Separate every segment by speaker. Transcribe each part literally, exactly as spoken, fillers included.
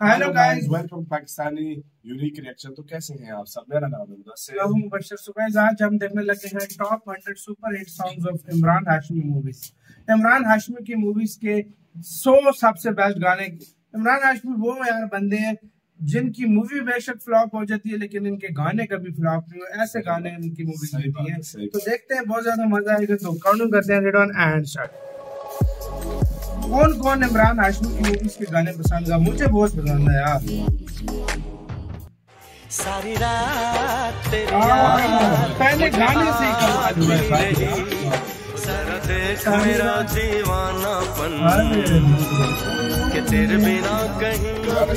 Speaker 1: Hello guys,
Speaker 2: welcome Pakistani unique reaction. तो कैसे हैं आप सब? मेरा नाम है मुदस्सिर।
Speaker 1: मैं मुबशर सुबैज। आज हम देखने लगे हैं top hundred super hit songs of Imran Hashmi movies. Imran Hashmi की मूवीज के सौ सबसे बेस्ट गाने। इमरान हाशमी वो यार बंदे हैं जिनकी मूवी बेशक फ्लॉप हो जाती है लेकिन इनके गाने कभी फ्लॉप नहीं हो। ऐसे गाने इनकी मूवीज देती हैं। तो देखते हैं, बहुत ज्यादा मजा आएगा। तो काउंटिंग करते हैं, रेडी ऑन एंड स्टार्ट। कौन कौन इमरान हाशमी की मूवीज के गाने पसंद है? मुझे बहुत पसंद है यार।
Speaker 3: सारी रात तेरी
Speaker 1: पहले गाने से ही कमाल हुआ है।
Speaker 3: सारा देख मेरा दीवानापन कि तेरे बिना कहीं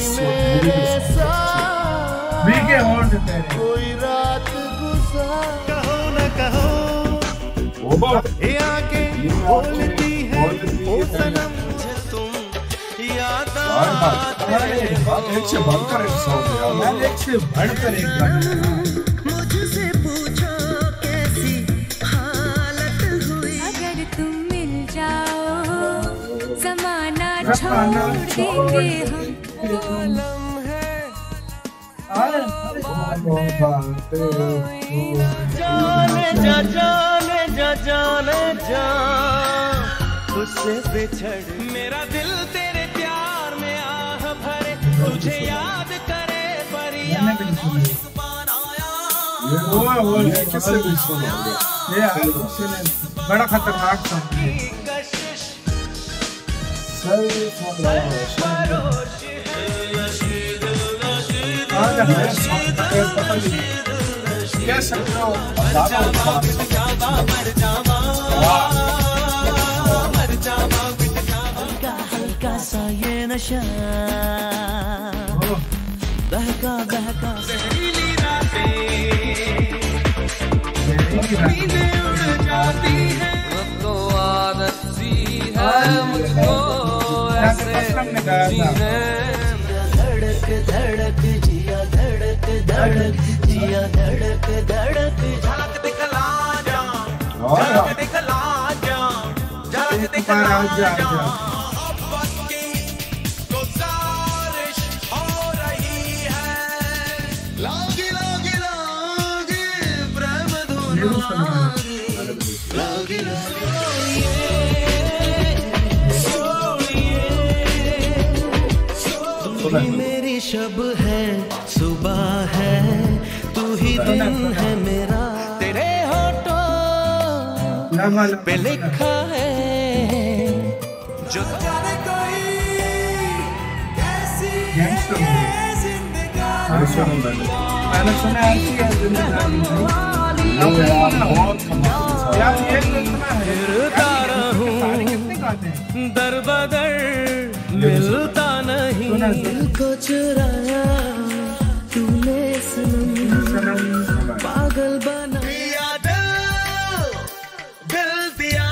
Speaker 1: भीगे होंठ तेरे
Speaker 3: कोई रात गुजार। कहो न कहो ये आंखें बोलती है ओ सनम मुझे तुम याद आते हो।
Speaker 2: एक से बढ़कर एक सॉन्ग है यार,
Speaker 1: एक से बढ़कर एक गाना।
Speaker 4: मुझसे पूछो कैसी हालत हुई, अगर तुम मिल जाओ ज़माना छोड़ देंगे हम।
Speaker 3: जाने जा जाने जा जाने जा उससे बिछड़ मेरा दिल तेरे प्यार में आह भरे तुझे याद करे पर याद इस बार आया।
Speaker 1: वो वो
Speaker 2: ये किससे भी सुना होगा?
Speaker 1: ये इसने बड़ा खतरनाक सॉन्ग है।
Speaker 2: कह सकते हो
Speaker 3: हल्का सा ये नशा बहका बहका जहरीली रातें उड़ जाती है। मुझको आदत सी है मुझको ऐसे जीने। धड़क धड़क जिया धड़क धड़क जिया धड़क धड़क झलक दिखला जा झलक दिखला जा झलक दिखला जा। बस की गुजारिश हो रही है। लागी लागी लागी प्रेम धुन लागी लागी मेरी शब है सुबह है तू ही दिन है मेरा। तेरे होठों पे लिखा है जो जाने कोई कैसी है जिंदगानी।
Speaker 1: मैंने सुना है ऐसी जिंदगानी यार। ये सुना है
Speaker 3: फिरता रहूं
Speaker 1: कितने गाते हैं
Speaker 3: दर बदर मिलता नहीं। दिल को चुराया तूने सनम पागल बना दिया दिल दिल दिया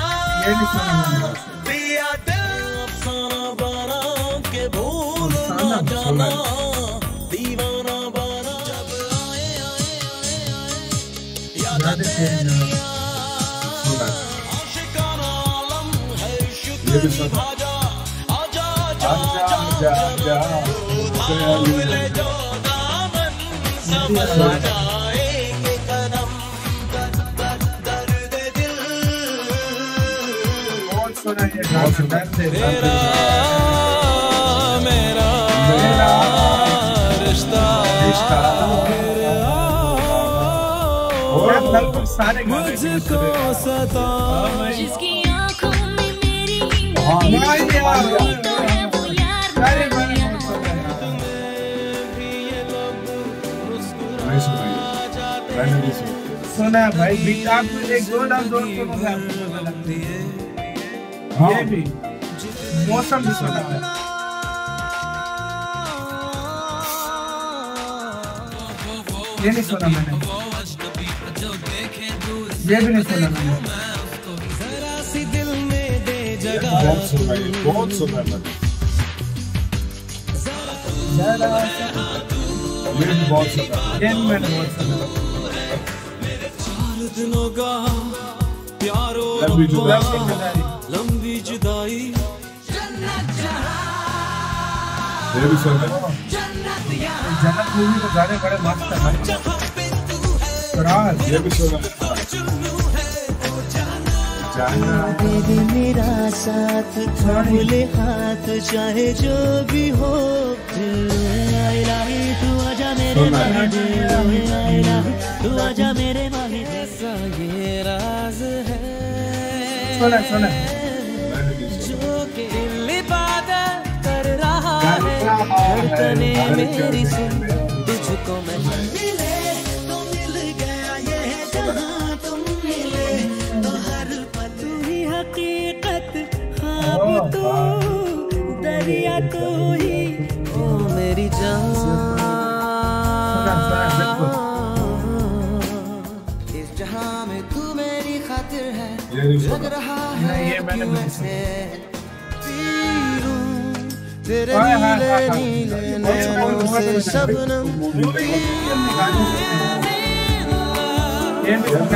Speaker 3: दिया दिल अफसाना बना के भूल ना जाना दीवाना बना। जब आए आए आए याद तेरी आशिकाना आलम है शुक्र भाजा
Speaker 2: आजा आजा
Speaker 3: मिले जो दामन समझ जाएंगे कदम दर्द दिल।
Speaker 1: बहुत सुना ये गाना दर्द है।
Speaker 3: तेरा मेरा रिश्ता
Speaker 1: लगभग सारे
Speaker 3: मुझको सता
Speaker 4: जिसकी आंखों में मेरी
Speaker 1: सुना भाई बीच आप एक दो लाख दो ये भी मौसम भी सुना है। ये नहीं सुना मैंने, ये भी नहीं सुना मैंने।
Speaker 3: दिल में दे जगह
Speaker 2: बहुत सुना है, बहुत सुना है मैंने। ये भी बहुत सुना है,
Speaker 1: ये भी मैंने बहुत सुना।
Speaker 3: चार दिनों का प्यारो
Speaker 2: लंबी जुदाई
Speaker 3: लंबी जुदाई
Speaker 2: ये भी सुन
Speaker 1: जन्नत मूवी तो गाने बड़े मस्त है भाई। फराज
Speaker 2: ये भी सुन
Speaker 3: दे दे मेरा साथ, थाम ले हाथ, चाहे जो भी हो। आए लाही तू आजा मेरे माही दिल, आए लाही तू आजा मेरे माही दिल। ऐसा ये राज है
Speaker 1: सुना सुना
Speaker 3: जो कि दिल इबादत कर रहा है, धड़कने मेरी सुन तुझको मैं मिले तो मिल गया ये जहां, तुम मिले तो हर पल तू ही हकीकत, ख्वाब तू दरिया तू ही ओ मेरी जान। इस जहां में तू मेरी खातिर है, लग रहा है
Speaker 1: ये मैंने
Speaker 3: कि वैसे पीरूं तेरे
Speaker 1: हाँ, हाँ,
Speaker 3: नीले
Speaker 1: हाँ, हाँ।
Speaker 3: नीले नैनों से शबनम।
Speaker 1: ये भी सुना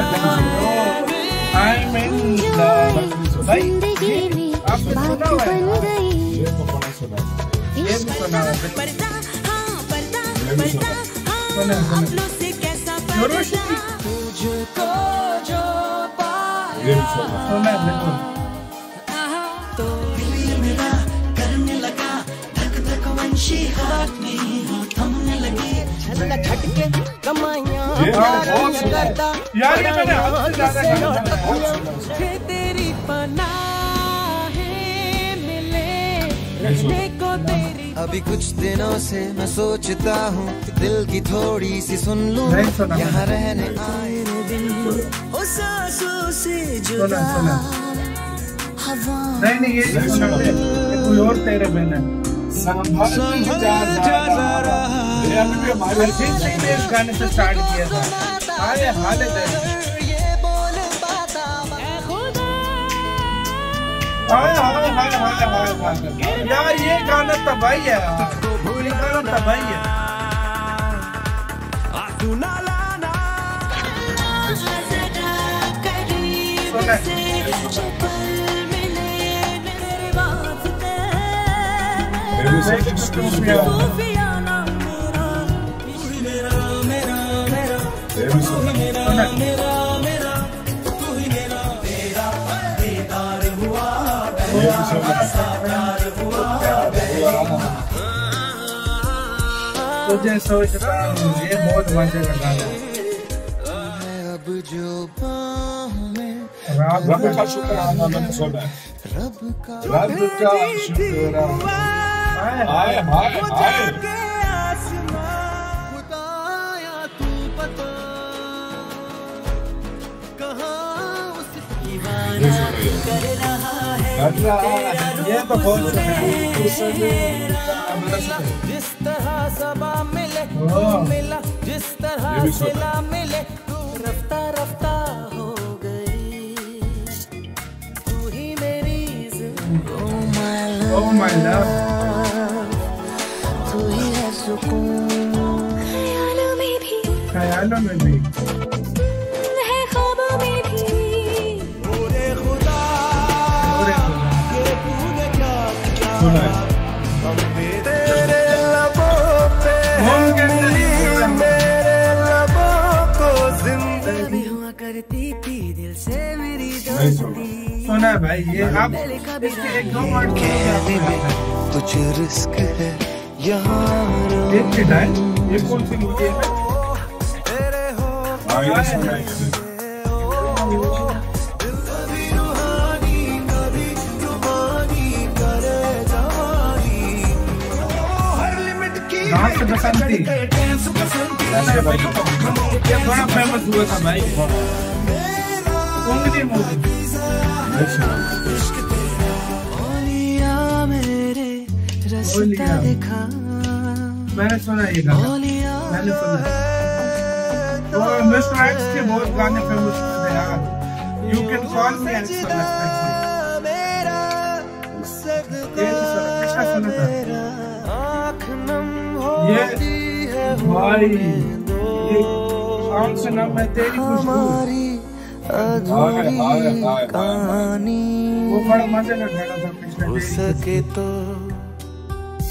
Speaker 1: I'm in love भाई। आपने सुना हुआ है?
Speaker 2: ये तो कौन सुना
Speaker 1: ये भी सुना हुआ है।
Speaker 4: पर्दा हाँ पर्दा
Speaker 2: ये भी
Speaker 4: पर्दा
Speaker 2: सुना
Speaker 1: सुना
Speaker 4: हाँ
Speaker 1: सुना
Speaker 4: अपनों से कैसा
Speaker 1: जोरोशी
Speaker 4: पर्दा।
Speaker 3: तुझको जो पाया
Speaker 2: ये भी सुना
Speaker 1: सुना बिल्कुल।
Speaker 3: तो दिल मेरा करने लगा धक धक वंशी, हाथ में हो थमने लगी छल्ला छटके कमाइयां
Speaker 2: ये बहुत सुना है।
Speaker 3: करता।
Speaker 1: यार ये मैंने आपसे ज्यादा गाना सुना है।
Speaker 3: फिर तेरी पनाहें मिले रहने को तेरी। अभी कुछ दिनों से मैं सोचता हूँ दिल की थोड़ी सी सुन लूं,
Speaker 1: नहीं सुना
Speaker 3: यहाँ रहने आए दिन हो सांसों से
Speaker 1: सुना
Speaker 3: जुदा।
Speaker 1: सुना
Speaker 4: हवा
Speaker 1: नहीं नहीं ये नहीं सुना थे। ये कोई और तेरे बिन है।
Speaker 2: संभल जा जरा ये अभी भी हमारे
Speaker 1: अरिजीत सिंह ने इस गाने से स्टार्ट किया था। आए हाले दे
Speaker 3: ये बोल पाता
Speaker 1: हाय हाय हाय हाय हाय हाय यार ये गाना तबाही है यार। ये गाना तबाही है। सुना
Speaker 2: ये भी सुना ये भी सुना ये भी सुना
Speaker 1: तुझे सोच रहा हूँ ये बहुत मजे का गाना है।
Speaker 3: अब जो बाहों में
Speaker 1: रात
Speaker 2: रब का शुक्राना मैंने सुना है।
Speaker 3: रब का
Speaker 2: रब का शुक्राना
Speaker 1: हाय
Speaker 2: हाय हाय हाय
Speaker 3: खुदाया तू बता कहाँ उस दीवाना कर रहा है
Speaker 2: कर रहा है
Speaker 1: ये तो बहुत सुना है।
Speaker 3: जिस तरह सबा मिले
Speaker 1: ओह।
Speaker 3: मिला, जिस तरह
Speaker 2: ये भी सुना।
Speaker 3: सिला मिले तू रफ्ता रफ्ता हो गई, तू ही मेरी जिंदगी। Oh my love,
Speaker 1: Oh my love।
Speaker 3: तू ही है सुकून,
Speaker 4: ख्यालों में भी
Speaker 1: ख्यालों में भी
Speaker 4: है ख्वाबों में भी
Speaker 3: ओरे खुदा
Speaker 1: और एक गाना।
Speaker 3: ये तूने क्या किया
Speaker 2: सुना है।
Speaker 3: तेरे लबों पे
Speaker 1: होंगे
Speaker 3: मेरे लबों को जिंदा भी हुआ करती थी दिल से मेरी
Speaker 2: नहीं सुना
Speaker 3: दोस्ती।
Speaker 1: सुना है भाई ये आप इसके एक दो वर्ड
Speaker 3: कुछ रिस्क है यहाँ
Speaker 1: एक मिनट है ये कौन सी मूवी है?
Speaker 2: हाँ ये सुना है।
Speaker 1: नाच बसंती ये बड़ा फेमस हुआ था भाई। उंगली मूवी
Speaker 2: नहीं सुना
Speaker 3: ओलिया मेरे रास्ता
Speaker 1: ओलिया।
Speaker 3: दिखा,
Speaker 1: मैंने सुना ये गाना
Speaker 3: ओलिया
Speaker 1: मैंने सुना और मिस्टर एक्स के बहुत गाने फेमस हुए थे यार। You can call me X for respect.
Speaker 3: मेरा
Speaker 1: ये तो सुना किसका सुना था
Speaker 3: आँख नम
Speaker 1: ये
Speaker 3: होती है
Speaker 1: भाई ये सॉन्ग सुना मैं तेरी खुशबू
Speaker 3: हमारी अधूरी
Speaker 2: हाय, हाय, हाय।
Speaker 3: कहानी
Speaker 1: वो बड़ा मजे का गाना था पिछले
Speaker 3: हो
Speaker 1: तेरी
Speaker 3: सके तो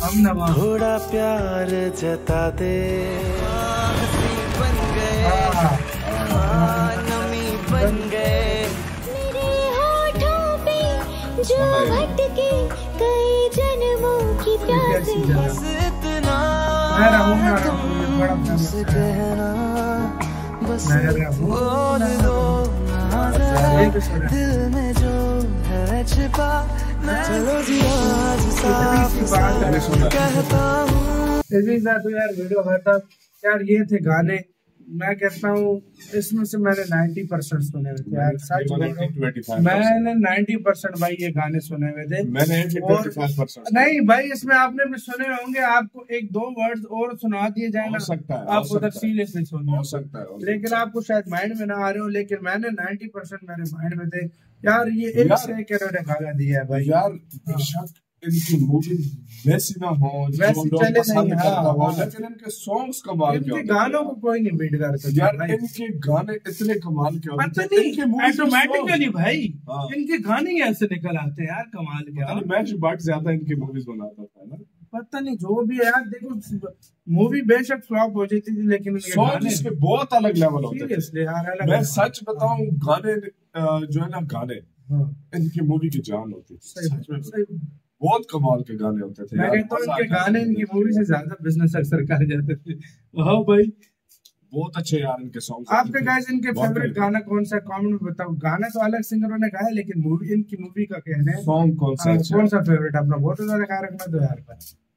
Speaker 1: हम नवा
Speaker 3: थोड़ा प्यार जता दे, हंसी बन गए, हाँ, नमी बन गए।
Speaker 4: मेरे होठों पे जो भटके कई जन्मों की प्यास है।
Speaker 3: बस इतना
Speaker 1: मैं रहूंगा रहूंगा बड़ा
Speaker 3: मुझसे कहना, बस
Speaker 1: मैं रहूं
Speaker 3: बोल दो ना जरा, दिल में जो है छिपा, चलो जी आज साफ साफ कहता हूँ।
Speaker 1: इसी साथ तो यार वीडियो खाता यार, ये थे गाने। मैं कहता हूँ इसमें से मैंने नब्बे परसेंट सुने हुए थे यार, सच बोलो। मैंने नब्बे परसेंट भाई ये गाने सुने हुए थे।
Speaker 2: मैंने
Speaker 1: और नहीं भाई, इसमें आपने भी सुने होंगे, आपको एक दो वर्ड्स और सुना दिए जाए ना,
Speaker 2: सकता है,
Speaker 1: आप उधर सीरियसली सुन
Speaker 2: हो सकता है,
Speaker 1: लेकिन आपको शायद माइंड में ना आ रहे हो, लेकिन मैंने नब्बे परसेंट मेरे माइंड में थे यार। ये एक से एक इन्होंने गाना दिया है भाई
Speaker 2: यार। बेशक इनकी मूवी वैसी ना हो,
Speaker 1: वैसी चले नहीं, हाँ,
Speaker 2: लेकिन इनके सॉन्ग्स कमाल के
Speaker 1: इनके गानों को कोई नहीं बीट कर सकता
Speaker 2: यार। इनके गाने इतने कमाल के होते हैं, इनके मूवीज
Speaker 1: ऑटोमेटिकली भाई
Speaker 2: हाँ।
Speaker 1: इनके गाने ही ऐसे निकल आते हैं यार, कमाल के।
Speaker 2: मैच बाट ज्यादा इनकी मूवीज बनाता था ना,
Speaker 1: पता नहीं जो भी है यार। देखो मूवी बेशक फ्लॉप हो जाती थी, लेकिन इनके
Speaker 2: सॉन्ग
Speaker 1: गाने
Speaker 2: इसके बहुत अलग लेवल होते थे।
Speaker 1: सीरियसली यार, अलग
Speaker 2: मैं
Speaker 1: अलग।
Speaker 2: सच बताऊं, गाने अ, जो है ना गाने,
Speaker 1: हाँ,
Speaker 2: इनकी मूवी की जान होती है।
Speaker 1: सही
Speaker 2: सच में
Speaker 1: सही।
Speaker 2: बहुत कमाल के गाने होते थे
Speaker 1: मैं
Speaker 2: यार।
Speaker 1: कहता हूँ
Speaker 2: मजा
Speaker 1: इनके
Speaker 2: आता था
Speaker 1: गाने इनकी मूवी से ज्यादा बिजनेस अक्सर कर जाते थे। हाँ भाई,
Speaker 2: बहुत अच्छे यार इनके सॉन्ग।
Speaker 1: आपके गाइस इनके फेवरेट गाना कौन सा, कमेंट में बताओ। गाना तो अलग सिंगरों ने गाया, लेकिन मूवी, इनकी मूवी का कहना है
Speaker 2: सॉन्ग कौन सा
Speaker 1: हाँ,
Speaker 2: अच्छा
Speaker 1: कौन सा फेवरेट अपना बहुत ज्यादा ख्याल रखना तो यार।